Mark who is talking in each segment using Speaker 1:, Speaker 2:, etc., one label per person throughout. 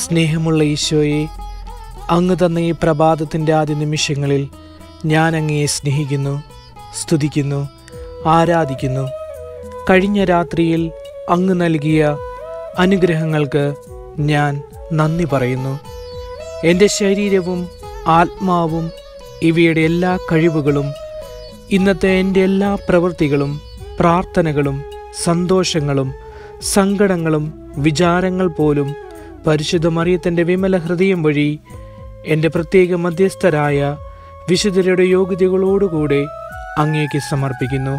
Speaker 1: സ്നേഹമുള്ള ഈശോയെ, അങ്ങ് തന്ന ഈ പ്രഭാതത്തിൻ്റെ ആദ്യ നിമിഷങ്ങളിൽ ഞാൻ അങ്ങയെ സ്നേഹിക്കുന്നു, സ്തുതിക്കുന്നു, ആരാധിക്കുന്നു. കഴിഞ്ഞ രാത്രിയിൽ അങ്ങ് നൽകിയ അനുഗ്രഹങ്ങൾക്ക് ഞാൻ നന്ദി പറയുന്നു. എൻ്റെ ശരീരവും ആത്മാവും ഇവയുടെ എല്ലാ കഴിവുകളും ഇന്നത്തെ എൻ്റെ എല്ലാ പ്രവൃത്തികളും പ്രാർത്ഥനകളും സന്തോഷങ്ങളും സങ്കടങ്ങളും വിചാരങ്ങൾ പോലും പരിശുദ്ധ മറിയത്തിൻ്റെ വിമല ഹൃദയം വഴി എൻ്റെ പ്രത്യേക മധ്യസ്ഥരായ വിശുദ്ധരുടെ യോഗ്യതകളോടുകൂടെ അങ്ങേക്ക് സമർപ്പിക്കുന്നു.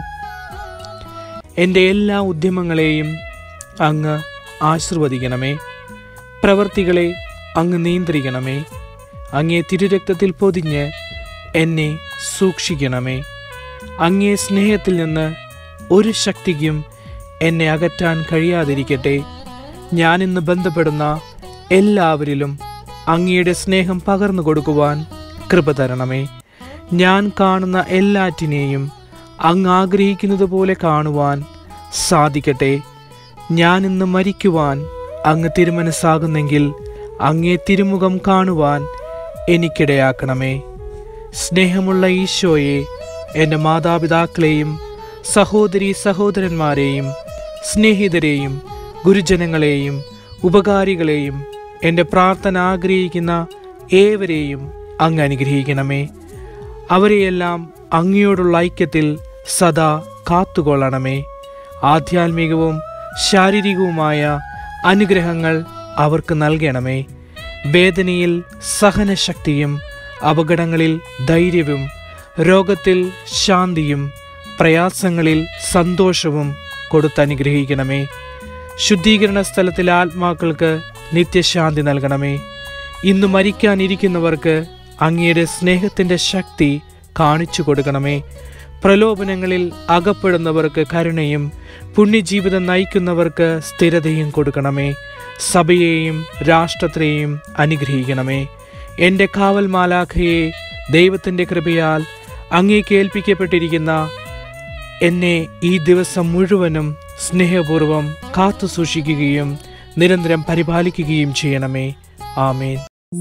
Speaker 1: എൻ്റെ എല്ലാ ഉദ്യമങ്ങളെയും അങ്ങ് ആശീർവദിക്കണമേ. പ്രവൃത്തികളെ അങ്ങ് നിയന്ത്രിക്കണമേ. അങ്ങേ തിരുരക്തത്തിൽ പൊതിഞ്ഞ് എന്നെ സൂക്ഷിക്കണമേ. അങ്ങേ സ്നേഹത്തിൽ നിന്ന് ഒരു ശക്തിക്കും എന്നെ അകറ്റാൻ കഴിയാതിരിക്കട്ടെ. ഞാനിന്ന് ബന്ധപ്പെടുന്ന എല്ലാവരിലും അങ്ങയുടെ സ്നേഹം പകർന്നു കൊടുക്കുവാൻ കൃപ തരണമേ. ഞാൻ കാണുന്ന എല്ലാറ്റിനെയും അങ്ങ് ആഗ്രഹിക്കുന്നത് പോലെ കാണുവാൻ സാധിക്കട്ടെ. ഞാനിന്ന് മരിക്കുവാൻ അങ്ങ് തിരുമനസ്സാകുന്നെങ്കിൽ അങ്ങേ തിരുമുഖം കാണുവാൻ എനിക്കിടയാക്കണമേ. സ്നേഹമുള്ള ഈശോയെ, എൻ്റെ മാതാപിതാക്കളെയും സഹോദരീ സഹോദരന്മാരെയും സ്നേഹിതരെയും ഗുരുജനങ്ങളെയും ഉപകാരികളെയും എൻ്റെ പ്രാർത്ഥന ആഗ്രഹിക്കുന്ന ഏവരെയും അങ്ങ് അനുഗ്രഹിക്കണമേ. അവരെയെല്ലാം അങ്ങയോടുള്ള ഐക്യത്തിൽ സദാ കാത്തുകൊള്ളണമേ. ആധ്യാത്മികവും ശാരീരികവുമായ അനുഗ്രഹങ്ങൾ അവർക്ക് നൽകണമേ. വേദനയിൽ സഹനശക്തിയും അപകടങ്ങളിൽ ധൈര്യവും രോഗത്തിൽ ശാന്തിയും പ്രയാസങ്ങളിൽ സന്തോഷവും കൊടുത്തനുഗ്രഹിക്കണമേ. ശുദ്ധീകരണ സ്ഥലത്തിലെ ആത്മാക്കൾക്ക് നിത്യശാന്തി നൽകണമേ. ഇന്ന് മരിക്കാനിരിക്കുന്നവർക്ക് അങ്ങയുടെ സ്നേഹത്തിൻ്റെ ശക്തി കാണിച്ചു കൊടുക്കണമേ. പ്രലോഭനങ്ങളിൽ അകപ്പെടുന്നവർക്ക് കരുണയും പുണ്യജീവിതം നയിക്കുന്നവർക്ക് സ്ഥിരതയും കൊടുക്കണമേ. സഭയെയും രാഷ്ട്രത്തെയും അനുഗ്രഹിക്കണമേ. എൻ്റെ കാവൽ മാലാഖയെ ദൈവത്തിൻ്റെ കൃപയാൽ അങ്ങേക്ക് ഏൽപ്പിക്കപ്പെട്ടിരിക്കുന്ന എന്നെ ഈ ദിവസം മുഴുവനും സ്നേഹപൂർവം കാത്തു സൂക്ഷിക്കുകയും നിരന്തരം പരിപാലിക്കുകയും ചെയ്യണമേ. ആമേൻ.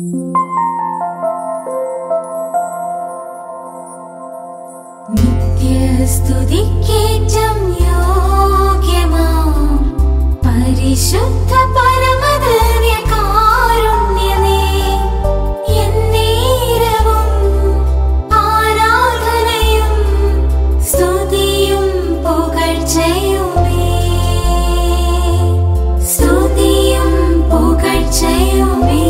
Speaker 2: നിത്യസ്തുതിക്കേറ്റം യോഗ്യമാം പരിശുദ്ധ പരമദിവ്യകാരുണ്യമേ, എന്നേരവും ആരാധനയും സ്തുതിയും പുകഴ്ചയുമേ, സ്തുതിയും പുകഴ്ചയുമേ.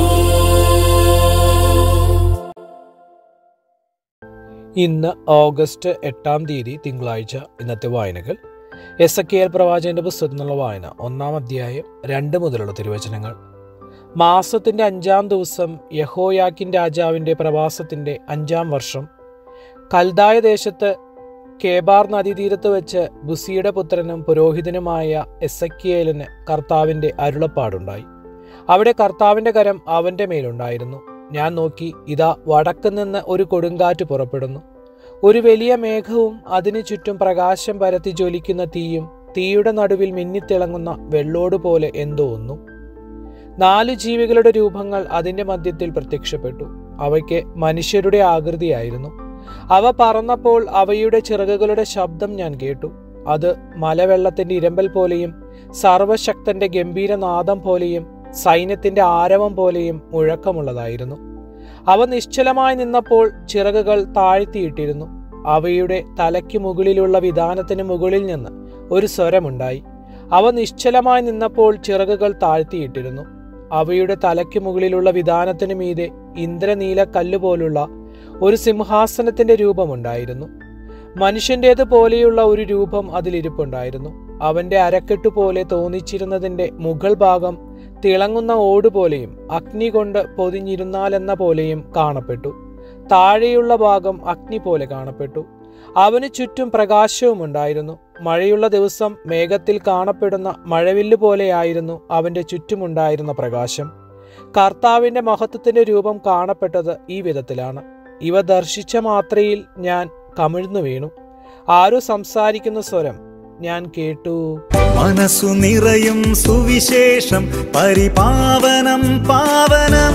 Speaker 1: ഇന്ന് ഓഗസ്റ്റ് 8 തീയതി തിങ്കളാഴ്ച. ഇന്നത്തെ വായനകൾ: എസെക്കിയേൽ പ്രവാചകന്റെ പുസ്തകത്തിൽ നിന്നുള്ള വായന 1-ാം അധ്യായം 2 മുതലുള്ള തിരുവചനങ്ങൾ. മാസത്തിന്റെ 5-ാം ദിവസം, യഹോയാക്കീൻ രാജാവിന്റെ പ്രവാസത്തിന്റെ 5-ാം വർഷം, കൽദായ ദേശത്ത് കേബാർ നദീതീരത്ത് വെച്ച് ബുസിയുടെ പുത്രനും പുരോഹിതനുമായ എസെക്കിയേലിന് കർത്താവിന്റെ അരുളപ്പാടുണ്ടായി. അവിടെ കർത്താവിന്റെ കരം അവന്റെ മേലുണ്ടായിരുന്നു. ഞാൻ നോക്കി, ഇതാ വടക്ക് നിന്ന് ഒരു കൊടുങ്കാറ്റ് പുറപ്പെടുന്നു. ഒരു വലിയ മേഘവും അതിനു ചുറ്റും പ്രകാശം പരത്തി ജ്വലിക്കുന്ന തീയും, തീയുടെ നടുവിൽ മിന്നിത്തിളങ്ങുന്ന വെള്ളോട് പോലെ എന്തോ ഒന്നും. 4 ജീവികളുടെ രൂപങ്ങൾ അതിന്റെ മധ്യത്തിൽ പ്രത്യക്ഷപ്പെട്ടു. അവയ്ക്ക് മനുഷ്യരുടെ ആകൃതിയായിരുന്നു. അവ പറന്നപ്പോൾ അവയുടെ ചിറകുകളുടെ ശബ്ദം ഞാൻ കേട്ടു. അത് മലവെള്ളത്തിന്റെ ഇരമ്പൽ പോലെയും സർവശക്തന്റെ ഗംഭീരനാദം പോലെയും സൈന്യത്തിന്റെ ആരവം പോലെയും മുഴക്കമുള്ളതായിരുന്നു. അവ നിശ്ചലമായി നിന്നപ്പോൾ ചിറകുകൾ താഴ്ത്തിയിട്ടിരുന്നു. അവയുടെ തലയ്ക്ക് മുകളിലുള്ള വിതാനത്തിന് മുകളിൽ നിന്ന് ഒരു സ്വരമുണ്ടായി. അവ നിശ്ചലമായി നിന്നപ്പോൾ ചിറകുകൾ താഴ്ത്തിയിട്ടിരുന്നു. അവയുടെ തലയ്ക്ക് മുകളിലുള്ള വിതാനത്തിനു മീതെ ഇന്ദ്രനീല കല്ലുപോലുള്ള ഒരു സിംഹാസനത്തിന്റെ രൂപമുണ്ടായിരുന്നു. മനുഷ്യൻ്റേത് പോലെയുള്ള ഒരു രൂപം അതിലിരിപ്പുണ്ടായിരുന്നു. അവന്റെ അരക്കെട്ടുപോലെ തോന്നിച്ചിരുന്നതിന്റെ മുകൾ ഭാഗം തിളങ്ങുന്ന ഓടുപോലെയും അഗ്നി കൊണ്ട് പൊതിഞ്ഞിരുന്നാലെന്ന പോലെയും കാണപ്പെട്ടു. താഴെയുള്ള ഭാഗം അഗ്നി പോലെ കാണപ്പെട്ടു. അവന് ചുറ്റും പ്രകാശവും ഉണ്ടായിരുന്നു. മഴയുള്ള ദിവസം മേഘത്തിൽ കാണപ്പെടുന്ന മഴവില്ല് പോലെയായിരുന്നു അവന്റെ ചുറ്റുമുണ്ടായിരുന്ന പ്രകാശം. കർത്താവിന്റെ മഹത്വത്തിന്റെ രൂപം കാണപ്പെട്ടത് ഈ വിധത്തിലാണ്. ഇവ ദർശിച്ച മാത്രയിൽ ഞാൻ കമിഴ്ന്നു വീണു. ആരോ സംസാരിക്കുന്ന സ്വരം, ഞാൻ കേട്ടു.
Speaker 3: മനസ്സു നിറയും സുവിശേഷം പരിപാവനം പാവനം,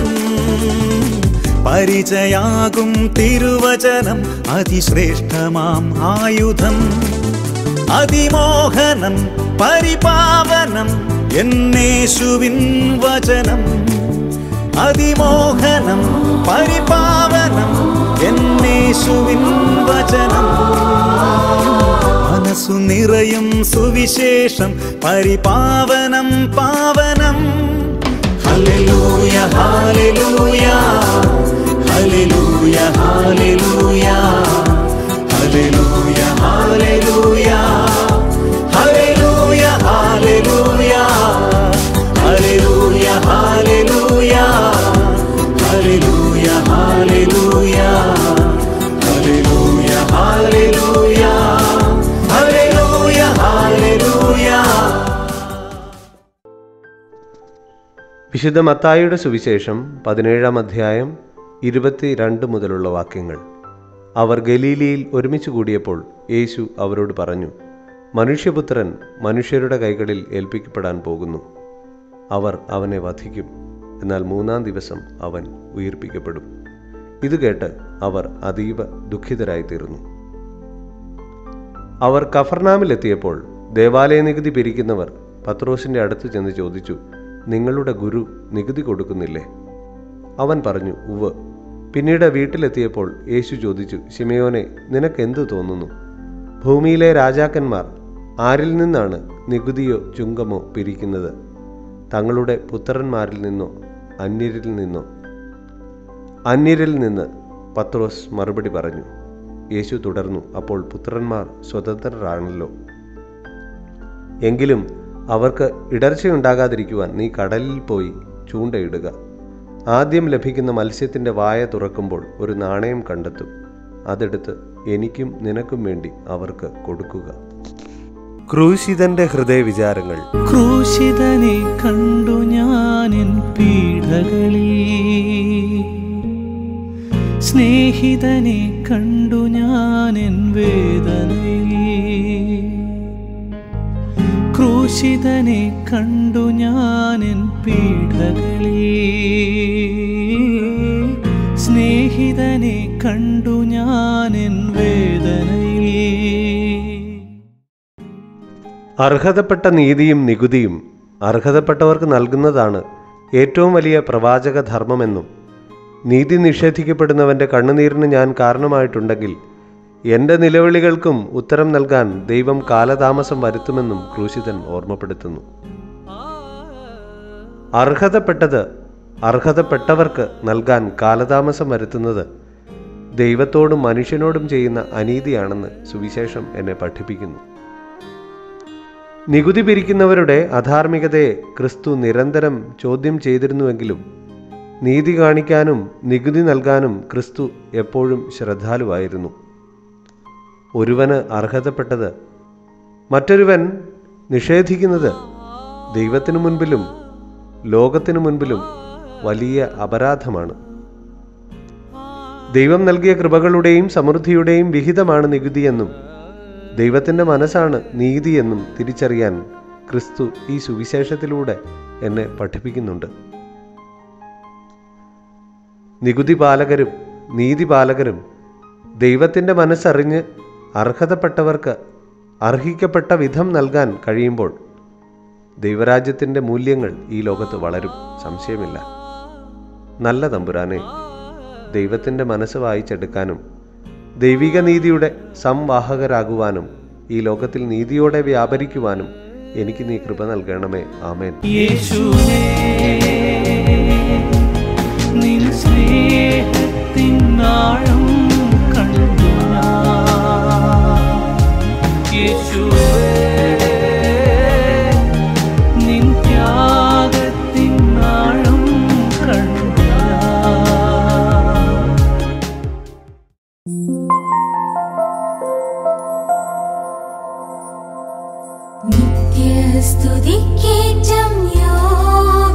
Speaker 3: പരിചയാകും തിരുവചനം അതിശ്രേഷ്ഠമാം ആയുധം. അതിമോഹനം പരിപാവനം എന്നേശുവിൻ വചനം, അതിമോഹനം പരിപാവനം എന്നേശുവിൻ വചനം. മനസ്സു നിറയും സുവിശേഷം പരിപാവനം പാവനം. ഹല്ലേലൂയ ഹല്ലേലൂയ ഹല്ലേലൂയ ഹല്ലേലൂയ ഹല്ലേലൂയ ഹല്ലേലൂയ ഹല്ലേലൂയ ഹല്ലേലൂയ ഹല്ലേലൂയ ഹല്ലേലൂയ ഹല്ലേലൂയ ഹല്ലേലൂയ ഹല്ലേലൂയ ഹല്ലേലൂയ ഹല്ലേലൂയ ഹല്ലേലൂയ.
Speaker 4: വിശുദ്ധ മത്തായിയുടെ സുവിശേഷം 17-ാം അധ്യായം 22 മുതലുള്ള വാക്യങ്ങൾ. അവർ ഗലീലിയിൽ ഒരുമിച്ച് കൂടിയപ്പോൾ യേശു അവരോട് പറഞ്ഞു, മനുഷ്യപുത്രൻ മനുഷ്യരുടെ കൈകളിൽ ഏൽപ്പിക്കപ്പെടാൻ പോകുന്നു. അവർ അവനെ വധിക്കും, എന്നാൽ 3-ാം ദിവസം അവൻ ഉയിർപ്പിക്കപ്പെടും. ഇത് കേട്ട് അവർ അതീവ ദുഃഖിതരായിത്തീർന്നു. അവർ കഫർനാമിലെത്തിയപ്പോൾ ദേവാലയ നികുതി പിരിക്കുന്നവർ പത്രോസിൻ്റെ അടുത്ത് ചെന്ന് ചോദിച്ചു, നിങ്ങളുടെ ഗുരു നികുതി കൊടുക്കുന്നില്ലേ? അവൻ പറഞ്ഞു, ഉവ്വ്. പിന്നീട് വീട്ടിലെത്തിയപ്പോൾ യേശു ചോദിച്ചു, ശിമയോനെ, നിനക്കെന്തു തോന്നുന്നു? ഭൂമിയിലെ രാജാക്കന്മാർ ആരിൽ നിന്നാണ് നികുതിയോ ചുങ്കമോ പിരിക്കുന്നത്? തങ്ങളുടെ പുത്രന്മാരിൽ നിന്നോ അന്യരിൽ നിന്നോ? അന്യരിൽ നിന്ന്, പത്രോസ് മറുപടി പറഞ്ഞു. യേശു തുടർന്നു, അപ്പോൾ പുത്രന്മാർ സ്വതന്ത്രരാണല്ലോ. എങ്കിലും അവർക്ക് ഇടർച്ചയുണ്ടാകാതിരിക്കുവാൻ നീ കടലിൽ പോയി ചൂണ്ടയിടുക. ആദ്യം ലഭിക്കുന്ന മത്സ്യത്തിൻ്റെ വായ തുറക്കുമ്പോൾ ഒരു നാണയം കണ്ടെത്തും. അതെടുത്ത് എനിക്കും നിനക്കും വേണ്ടി അവർക്ക് കൊടുക്കുക. ക്രൂശിതന്റെ ഹൃദയവിചാരങ്ങൾ.
Speaker 3: ക്രൂശിതനെ കണ്ടു ഞാനെൻ പീഡകളിൽ, സ്നേഹിതനെ കണ്ടു ഞാനെൻ വേദനയിൽ. ക്രൂശിതനെ കണ്ടു ഞാനെൻ പീഡകളിൽ, സ്നേഹിതനെ കണ്ടു ഞാനെൻ വേദനയിൽ.
Speaker 4: അർഹതപ്പെട്ട നീതിയും നികുതിയും അർഹതപ്പെട്ടവർക്ക് നൽകുന്നതാണ് ഏറ്റവും വലിയ പ്രവാചക ധർമ്മമെന്നും, നീതി നിഷേധിക്കപ്പെടുന്നവൻ്റെ കണ്ണുനീരിന് ഞാൻ കാരണമായിട്ടുണ്ടെങ്കിൽ എൻ്റെ നിലവിളികൾക്കും ഉത്തരം നൽകാൻ ദൈവം കാലതാമസം വരുത്തുമെന്നും ക്രൂശിതൻ ഓർമ്മപ്പെടുത്തുന്നു. അർഹതപ്പെട്ടത് അർഹതപ്പെട്ടവർക്ക് നൽകാൻ കാലതാമസം വരുത്തുന്നത് ദൈവത്തോടും മനുഷ്യനോടും ചെയ്യുന്ന അനീതിയാണെന്ന് സുവിശേഷം എന്നെ പഠിപ്പിക്കുന്നു. നികുതി പിരിക്കുന്നവരുടെ അധാർമികതയെ ക്രിസ്തു നിരന്തരം ചോദ്യം ചെയ്തിരുന്നുവെങ്കിലും നീതി കാണിക്കാനും നികുതി നൽകാനും ക്രിസ്തു എപ്പോഴും ശ്രദ്ധാലുവായിരുന്നു. ഒരുവന് അർഹതപ്പെട്ടത് മറ്റൊരുവൻ നിഷേധിക്കുന്നത് ദൈവത്തിനു മുൻപിലും ലോകത്തിനു മുൻപിലും വലിയ അപരാധമാണ്. ദൈവം നൽകിയ കൃപകളുടെയും സമൃദ്ധിയുടെയും വിഹിതമാണ് നികുതിയെന്നും ദൈവത്തിൻ്റെ മനസ്സാണ് നീതിയെന്നും തിരിച്ചറിയാൻ ക്രിസ്തു ഈ സുവിശേഷത്തിലൂടെ എന്നെ പഠിപ്പിക്കുന്നുണ്ട്. നികുതി പാലകരും നീതിപാലകരും ദൈവത്തിൻ്റെ മനസ്സറിഞ്ഞ് അർഹതപ്പെട്ടവർക്ക് അർഹിക്കപ്പെട്ട വിധം നൽകാൻ കഴിയുമ്പോൾ ദൈവരാജ്യത്തിൻ്റെ മൂല്യങ്ങൾ ഈ ലോകത്ത് വളരും, സംശയമില്ല. നല്ല തമ്പുരാനെ, ദൈവത്തിൻ്റെ മനസ്സ് വായിച്ചെടുക്കാനും ദൈവിക നീതിയുടെ സംവാഹകരാകുവാനും ഈ ലോകത്തിൽ നീതിയോടെ വ്യാപരിക്കുവാനും എനിക്ക് നീ കൃപ നൽകണമേ. ആമേൻ.
Speaker 3: യേശുവേ, നിൻ സ്നേഹത്തിൻ ആഴം കണ്ടു ഞാൻ. യേശുവേ, നിൻ ത്യാഗത്തിൻ ആഴം കണ്ടു ഞാൻ.
Speaker 2: നിത്യസ്തുതിക്കേറ്റം യോഗ്യനാം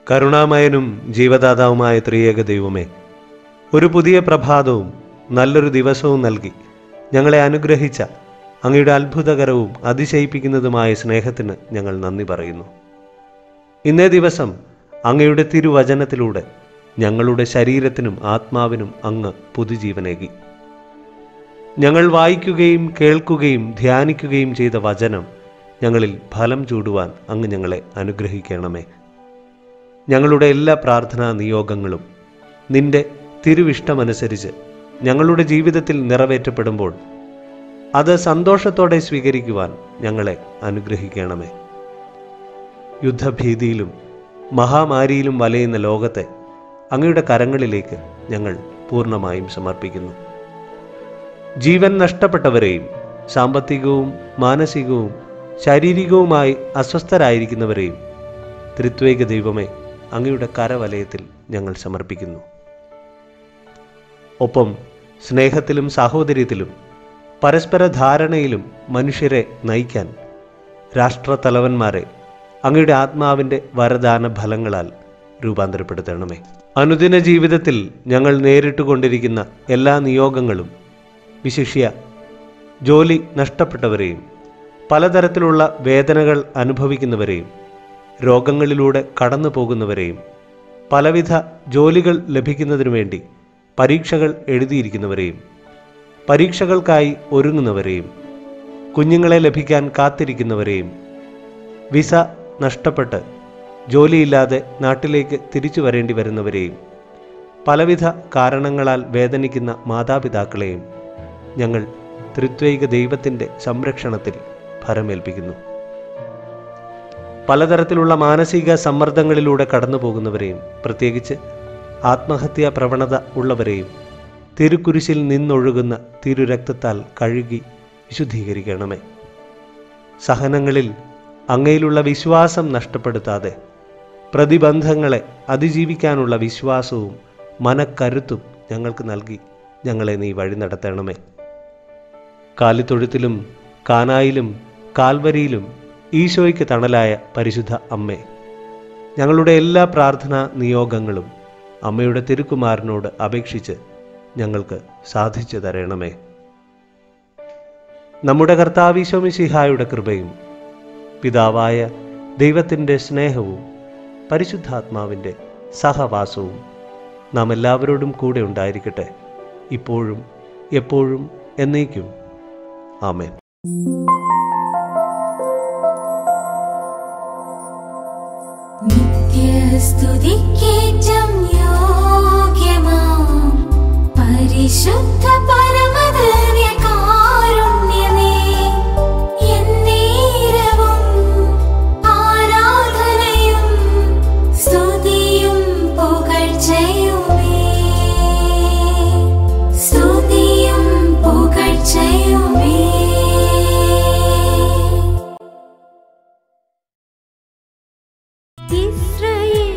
Speaker 4: കരുണാമയനും ജീവദാതാവുമായ ത്രിയേക ദൈവമേ, ഒരു പുതിയ പ്രഭാതവും നല്ലൊരു ദിവസവും നൽകി ഞങ്ങളെ അനുഗ്രഹിച്ച അങ്ങയുടെ അത്ഭുതകരവും അതിശയിപ്പിക്കുന്നതുമായ സ്നേഹത്തിന് ഞങ്ങൾ നന്ദി പറയുന്നു. ഇന്നേ ദിവസം അങ്ങയുടെ തിരുവചനത്തിലൂടെ ഞങ്ങളുടെ ശരീരത്തിനും ആത്മാവിനും അങ്ങ് പുതുജീവനേകി. ഞങ്ങൾ വായിക്കുകയും കേൾക്കുകയും ധ്യാനിക്കുകയും ചെയ്ത വചനം ഞങ്ങളിൽ ഫലം ചൂടുവാൻ അങ്ങ് ഞങ്ങളെ അനുഗ്രഹിക്കണമേ. ഞങ്ങളുടെ എല്ലാ പ്രാർത്ഥനാ നിയോഗങ്ങളും നിന്റെ തിരുവിഷ്ടമനുസരിച്ച് ഞങ്ങളുടെ ജീവിതത്തിൽ നിറവേറ്റപ്പെടുമ്പോൾ അത് സന്തോഷത്തോടെ സ്വീകരിക്കുവാൻ ഞങ്ങളെ അനുഗ്രഹിക്കണമേ. യുദ്ധഭീതിയിലും മഹാമാരിയിലും വലയുന്ന ലോകത്തെ അങ്ങയുടെ കരങ്ങളിലേക്ക് ഞങ്ങൾ പൂർണ്ണമായും സമർപ്പിക്കുന്നു. ജീവൻ നഷ്ടപ്പെട്ടവരെയും സാമ്പത്തികവും മാനസികവും ശാരീരികവുമായി അസ്വസ്ഥരായിരിക്കുന്നവരെയും ത്രിത്വൈക ദൈവമേ അങ്ങയുടെ കരവലയത്തിൽ ഞങ്ങൾ സമർപ്പിക്കുന്നു. ഒപ്പം സ്നേഹത്തിലും സാഹോദര്യത്തിലും പരസ്പര ധാരണയിലും മനുഷ്യരെ നയിക്കാൻ രാഷ്ട്രത്തലവന്മാരെ അങ്ങയുടെ ആത്മാവിൻ്റെ വരദാന ഫലങ്ങളാൽ രൂപാന്തരപ്പെടുത്തണമേ. അനുദിന ജീവിതത്തിൽ ഞങ്ങൾ നേരിട്ടുകൊണ്ടിരിക്കുന്ന എല്ലാ നിയോഗങ്ങളും, വിശിഷ്യ ജോലി നഷ്ടപ്പെട്ടവരെയും പലതരത്തിലുള്ള വേദനകൾ അനുഭവിക്കുന്നവരെയും രോഗങ്ങളിലൂടെ കടന്നു പോകുന്നവരെയും പലവിധ ജോലികൾ ലഭിക്കുന്നതിനു വേണ്ടി പരീക്ഷകൾ എഴുതിയിരിക്കുന്നവരെയും പരീക്ഷകൾക്കായി ഒരുങ്ങുന്നവരെയും കുഞ്ഞുങ്ങളെ ലഭിക്കാൻ കാത്തിരിക്കുന്നവരെയും വിസ നഷ്ടപ്പെട്ട് ജോലിയില്ലാതെ നാട്ടിലേക്ക് തിരിച്ചു വരേണ്ടി വരുന്നവരെയും പലവിധ കാരണങ്ങളാൽ വേദനിക്കുന്ന മാതാപിതാക്കളെയും ഞങ്ങൾ ത്രിത്വൈക ദൈവത്തിൻ്റെ സംരക്ഷണത്തിൽ ഫലമേൽപ്പിക്കുന്നു. പലതരത്തിലുള്ള മാനസിക സമ്മർദ്ദങ്ങളിലൂടെ കടന്നു പോകുന്നവരെയും പ്രത്യേകിച്ച് ആത്മഹത്യാ പ്രവണത ഉള്ളവരെയും തിരുക്കുരിശിൽ നിന്നൊഴുകുന്ന തിരുരക്തത്താൽ കഴുകി വിശുദ്ധീകരിക്കണമേ. സഹനങ്ങളിൽ അങ്ങയിലുള്ള വിശ്വാസം നഷ്ടപ്പെടുത്താതെ പ്രതിബന്ധങ്ങളെ അതിജീവിക്കാനുള്ള വിശ്വാസവും മനക്കരുത്തും ഞങ്ങൾക്ക് നൽകി ഞങ്ങളെ നീ വഴി നടത്തണമേ. കാലിത്തൊഴുത്തിലും കാനായിലും കാൽവരിയിലും ഈശോയ്ക്ക് തണലായ പരിശുദ്ധ അമ്മേ, ഞങ്ങളുടെ എല്ലാ പ്രാർത്ഥനാ നിയോഗങ്ങളും അമ്മയുടെ തിരുക്കുമാരനോട് അപേക്ഷിച്ച് ഞങ്ങൾക്ക് സാധിച്ചു തരണമേ. നമ്മുടെ കർത്താവീശോ മിശിഹായുടെ കൃപയും പിതാവായ ദൈവത്തിൻ്റെ സ്നേഹവും പരിശുദ്ധാത്മാവിൻ്റെ സഹവാസവും നാം എല്ലാവരോടും കൂടെ ഉണ്ടായിരിക്കട്ടെ, ഇപ്പോഴും എപ്പോഴും എന്നേക്കും. ആമേൻ.
Speaker 2: നിത്യസ്തുതിക്കേറ്റം യോഗ്യമാം പരിശുദ്ധ പരമദിവ്യകാരുണ്യമേ, എന്നേരവും ആരാധനയും സ്തുതിയും പുകഴ്ചയുമേ, സ്തുതിയും പുകഴ്ചയുമേ.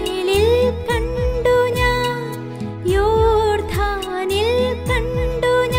Speaker 5: ഇസ്രായേലിൽ കണ്ടു ഞാൻ, യോർദാനിൽ കണ്ടു ഞാൻ.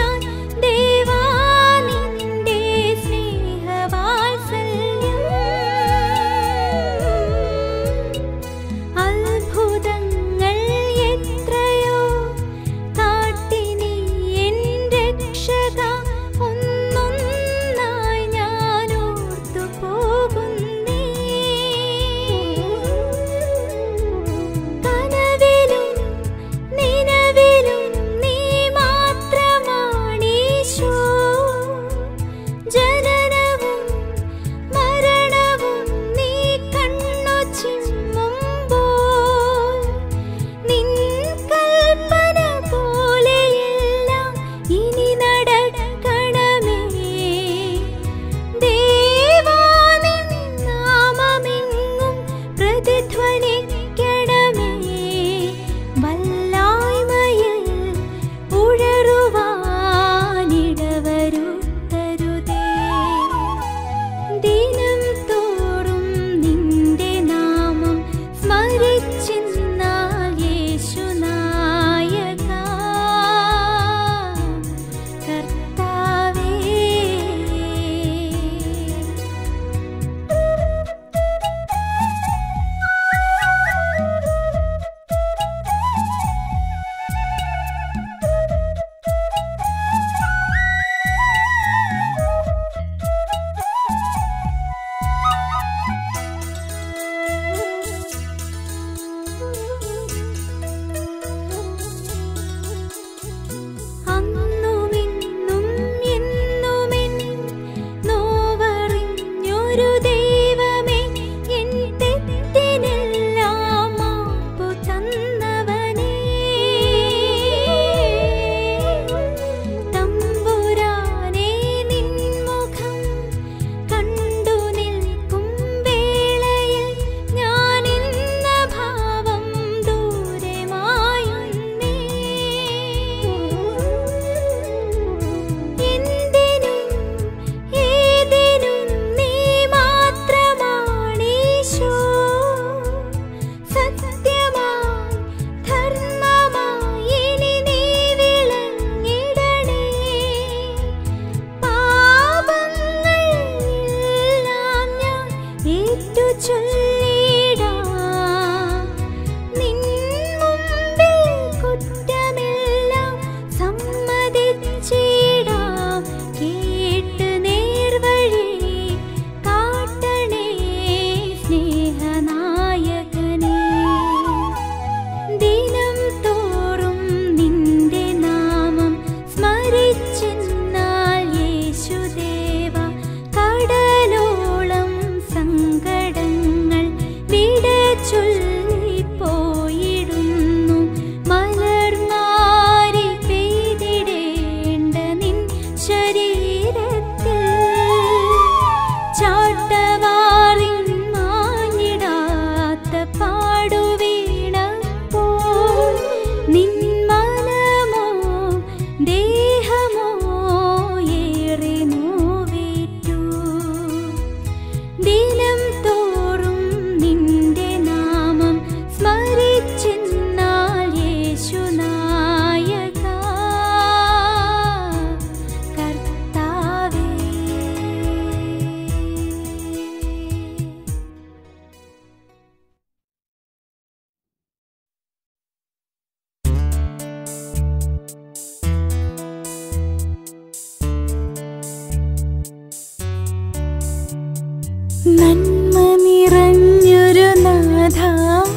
Speaker 2: നന്മ നിറഞ്ഞൊരു നാഥാ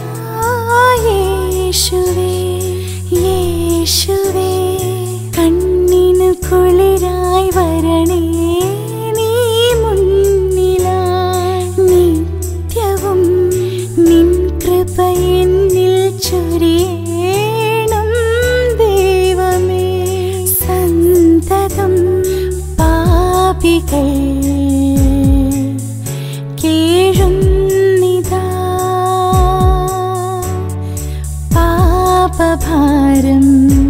Speaker 2: യേശുവേ, യേശുവേ, കണ്ണിനു കുളിരായി വരണേ നീ മുന്നിലായി. നിത്യവും നിൻ കൃപ എന്നിൽ ചൊരിയണം ദൈവമേ. സന്തതം പാപികൾ കേഴുന്നിതാ, പാപഭാരം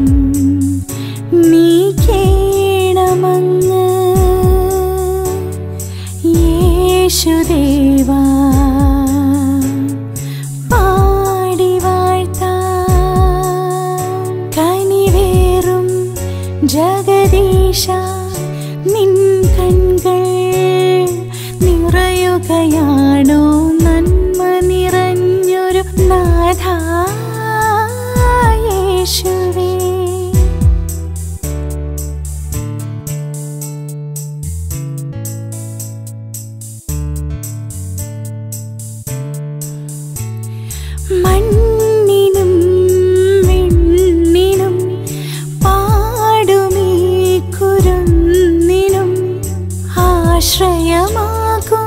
Speaker 2: നീക്കേണമങ്ങ്. യേശുദേവാ പാടി വാഴ്ത്താം. കനിവേറും ജഗദീശ നിൻ കൺകൾ നിറയുകയാണോ നന്മ നിറഞ്ഞൊരു നാഥാ യേശുവേ. മണ്ണിനും വിണ്ണിനും പാടുമീ കുരുന്നിനും ആശ്രയമാകും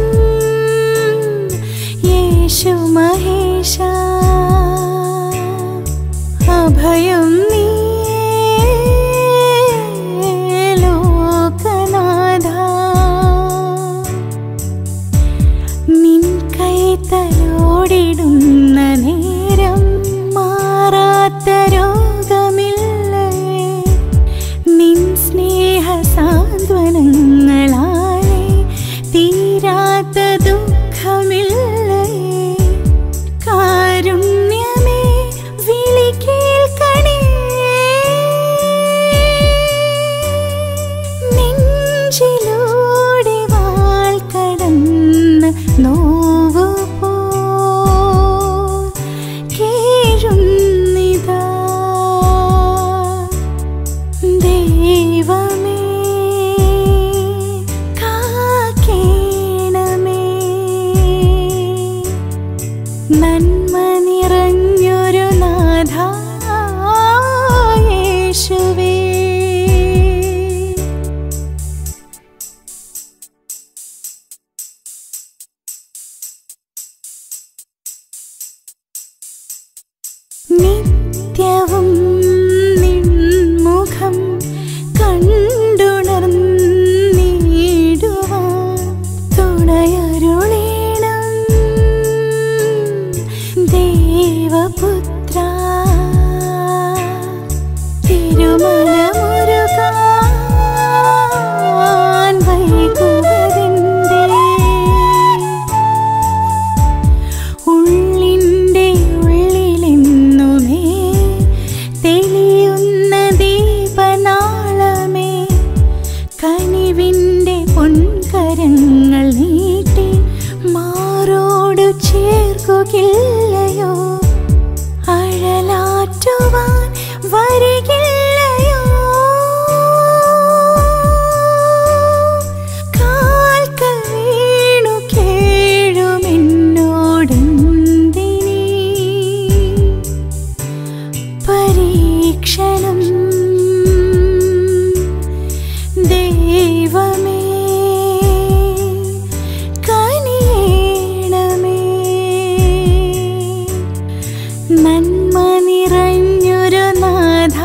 Speaker 2: യേശു മഹേശ. അഭയം നീയേ ലോകനാഥ. നിൻ കൈതലോടിടുന്ന നേരം മാറാത്ത രോഗമില്ലേ. നിൻ സ്നേഹ സാന്ത്വനങ്ങളാലേ തീരാത്ത ദുഃഖമില്ലേ. കാരുണ്യമേ വിളി കേൾക്കണേ. നെഞ്ചിലൂടെ വാൾ കടന്ന് നോവു പോൽ കേഴുന്നിതാ. ദൈവമേ കാക്കേണമേ. നന്മ നിറഞ്ഞൊരു നാഥാ യേശുവേ. നിത്യവും നിൻമുഖം കണ്ടുണർന്നിടുവാൻ തുണയരുളേണം ദേവപുത്രാ. തിരുമലമുരുകാൻ വൈകുവതെന്തേ. ഉള്ളിൻ്റെ ഉള്ളിലെന്നുമേ തെളിയുന്ന ദീപനാളമേ. കനിവിൻ്റെ പൊൻകരങ്ങൾ നീട്ടി മാറോടു ചേർക്കുകയില്ലയോ. അഴലാറ്റുവാൻ വരികില്ലയോ. കാൽക്കൽ വീണു കേഴുമെന്നോടെന്തിനീ പരീക്ഷണം. ദൈവമേ കനിയേണമേ. നന്മ നിറഞ്ഞൊരു നാഥാ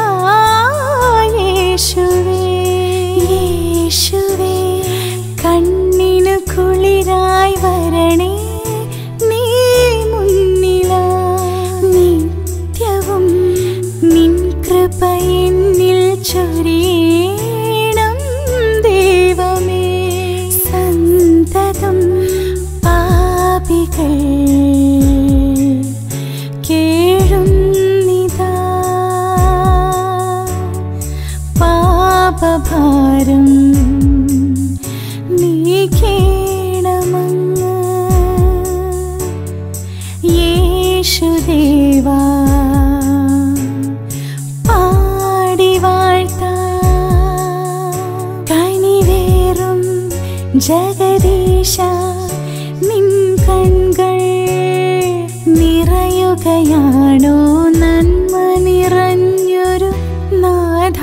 Speaker 2: യേശുവേ, യേശുവേ, കണ്ണിനു കുളിരായി വരണേ നീ മുന്നിലായി. നിത്യവും നിൻ കൃപ എന്നിൽ ചൊരിയണം ദൈവമേ. സന്തതം പാപികൾ കേഴുന്നിതാ, പാപഭാരം നീക്കേണമങ്ങ്. യേശുദേവാ പാടി വാഴ്ത്താം. കനിവേറും ജഗദീശ നിൻ കൺകൾ നിറയുകയാണോ നന്മ നിറഞ്ഞൊരു നാഥ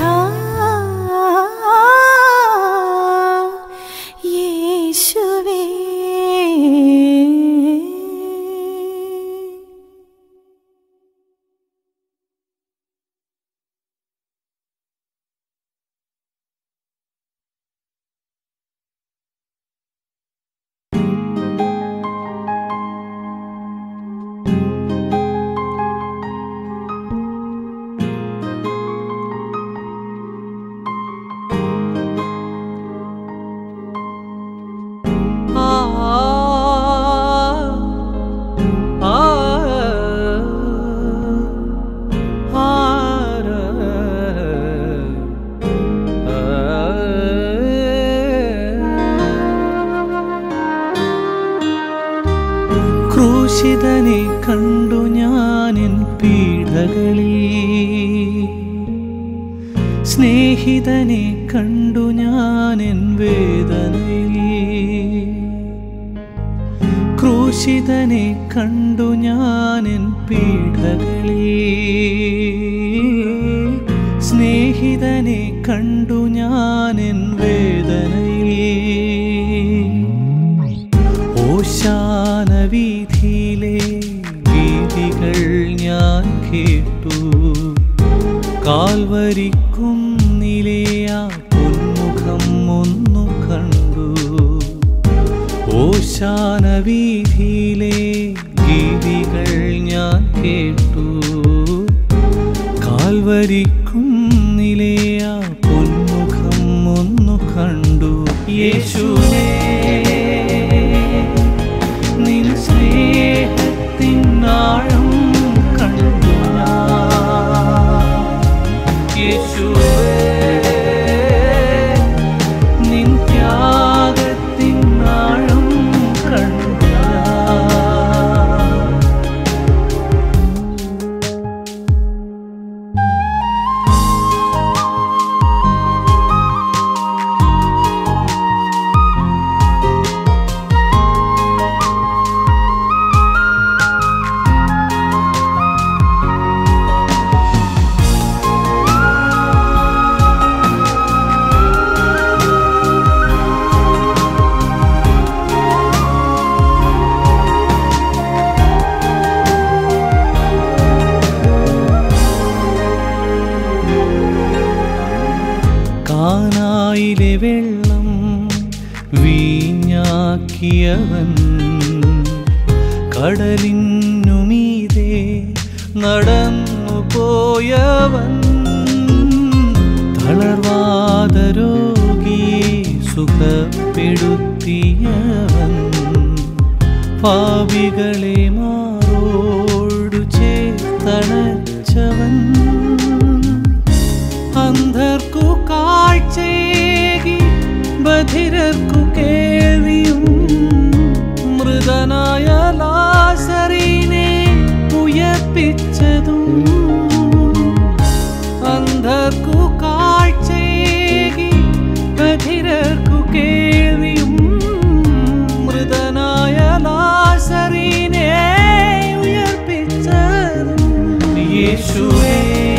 Speaker 2: യേശുവേ.
Speaker 3: ക്രൂശിതനെ കണ്ടു ഞാനെൻ പീഡകളിൽ, സ്നേഹിതനെ കണ്ടു ഞാനെൻ വേദനയിൽ. ക്രൂശിതനെ കണ്ടു ഞാനെൻ പീഡകളിൽ, സ്നേഹിതനെ കണ്ടു ഞാനെൻ വേദനയിൽ. ഓശാന വീഥിയിലെ ഗീതികൾ ഞാൻ കേട്ടു, കാൽവരിക്കുന്നിലെ ആ പൊന്മുഖം ഒന്നു കണ്ടു. ഓശാന വീഥിയിലെ ഗീതികൾ ഞാൻ കേട്ടു, കാൽവരിക്കുന്നിലെ ആ പൊന്മുഖം ഒന്നു കണ്ടു. യേശുവേ നിൻ സ്നേഹത്തിനാഴം കണ്ടു ഞാൻ. യേശുവേ നിൻ ത്യാഗത്തിനാഴം കണ്ടു ഞാൻ. കാനായിലെ വെള്ളം വീഞ്ഞാക്കിയവൻ, കടലിനുമീതെ നടന്നു പോയവൻ, തളർവാദ രോഗിയെ സുഖപ്പെടുത്തിയവൻ, പാപികളെ മാറോടു ചേർത്തണച്ചവൻ, അന്ധർക്കു കാഴ്ചയേകി ബധിരർക്കു കേൾവിയും, മൃതനായ ലാസറിനെ ഉയർപ്പിച്ചതും, അന്ധർക്കു കാഴ്ചയേകി ബധിരർക്കു കേൾവിയും, മൃതനായ ലാസറിനെ ഉയർപ്പിച്ചതും. യേശുവേ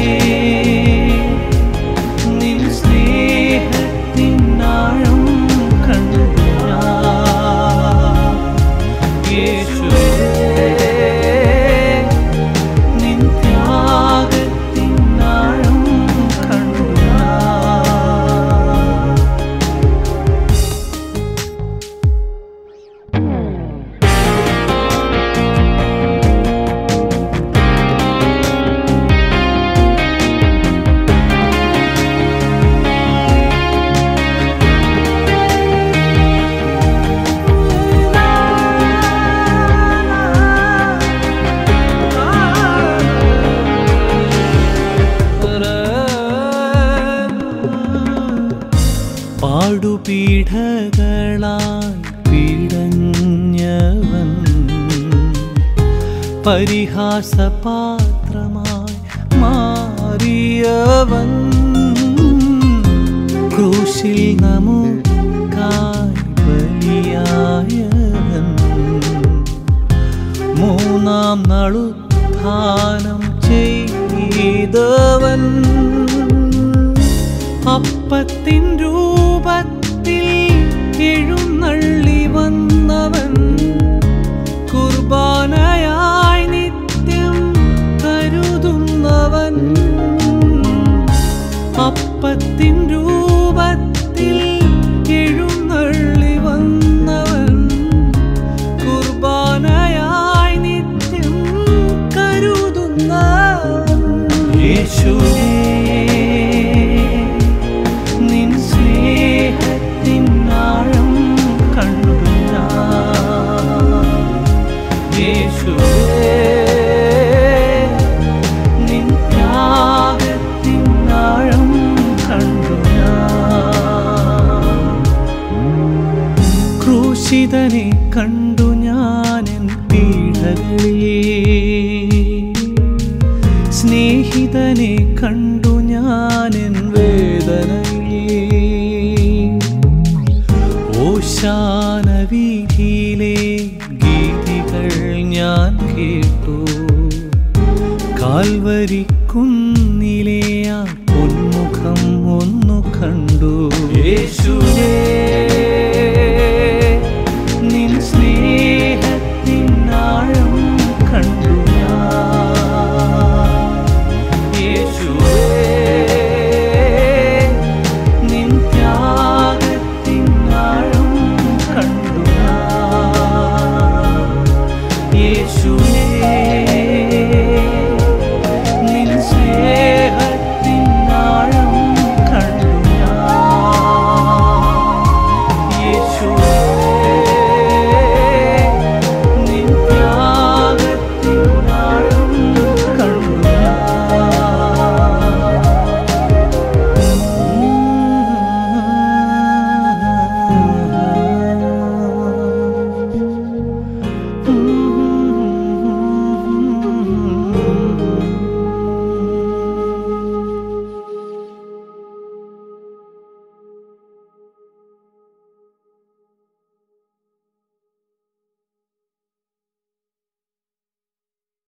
Speaker 3: നിൻ സ്നേഹത്തിനാഴം കണ്ടു ഞാൻ. യേശുവേ നിൻ ത്യാഗത്തിനാഴം കണ്ടു ഞാൻ. പാടുപീഠകളാൽ പീഡഞ്ഞവൻ, പരിഹാസപാത്രമായി മാറിയവൻ, ക്രൂശിൽ നമുക്കായി അപ്പത്തിൻ രൂപത്തിൽ എഴുന്നള്ളി വന്നവൻ കുർബാനയായി നിത്യം കരുതുന്നവൻ. അപ്പത്തിൻ രൂപത്തിൽ എഴുന്നള്ളി വന്നവൻ കുർബാനയായി നിത്യം കരുതുന്നവൻ. യേശുവേ, നിൻ സ്നേഹത്തിൻ ആഴം കണ്ടു ഞാൻ. യേശുവേ, നിൻ ത്യാഗത്തിൻ ആഴം കണ്ടു ഞാൻ. ക്രൂശിതനെ കണ്ടു ഞാനെൻ പീഡകളിൽ, സ്നേഹിതനെ കണ്ടു ഞാനെൻ വേദനയിൽ. ഓശാന വീഥിയിലെ ഗീതികൾ ഞാൻ കേട്ടു, കാൽവരി കുന്നിലെ ആ പൊന്മുഖം ഒന്നു കണ്ടു. യേശു